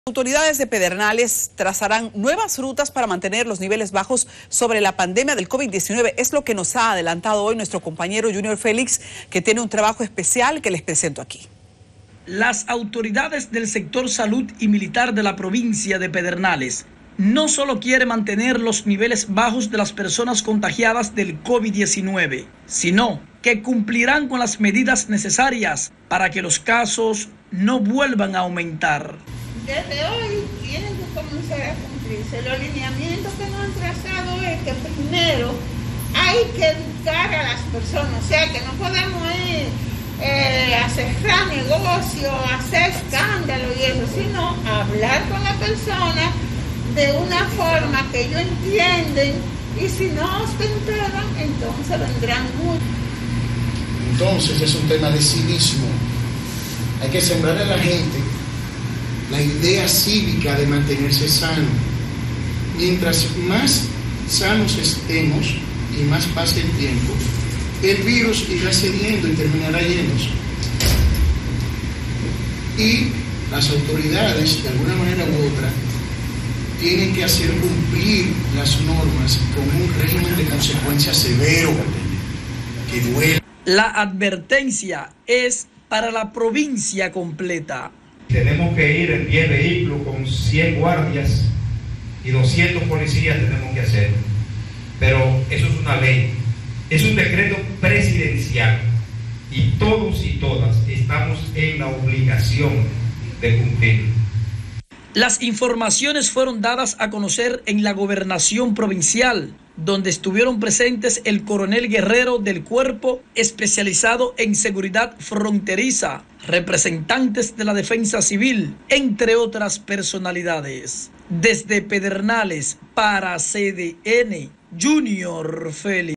Autoridades de Pedernales trazarán nuevas rutas para mantener los niveles bajos sobre la pandemia del COVID-19. Es lo que nos ha adelantado hoy nuestro compañero Junior Félix, que tiene un trabajo especial que les presento aquí. Las autoridades del sector salud y militar de la provincia de Pedernales no solo quieren mantener los niveles bajos de las personas contagiadas del COVID-19, sino que cumplirán con las medidas necesarias para que los casos no vuelvan a aumentar. Desde hoy tienen que comenzar a cumplirse. Los lineamientos que nos han trazado es que primero hay que educar a las personas, o sea que no podemos ir a cerrar negocios, a hacer escándalo y eso, sino hablar con la persona de una forma que ellos entienden, y si no se enteran, entonces vendrán muchos. Entonces es un tema de civismo. Hay que sembrar a la gente la idea cívica de mantenerse sano. Mientras más sanos estemos y más pase el tiempo, el virus irá cediendo y terminará yéndose. Y las autoridades, de alguna manera u otra, tienen que hacer cumplir las normas con un régimen de consecuencias severo, que duele. La advertencia es para la provincia completa. Tenemos que ir en 10 vehículos con 100 guardias y 200 policías tenemos que hacer. Pero eso es una ley, es un decreto presidencial y todos y todas estamos en la obligación de cumplir. Las informaciones fueron dadas a conocer en la gobernación provincial, donde estuvieron presentes el coronel Guerrero del Cuerpo especializado en seguridad fronteriza, representantes de la Defensa Civil, entre otras personalidades. Desde Pedernales para CDN, Junior Félix.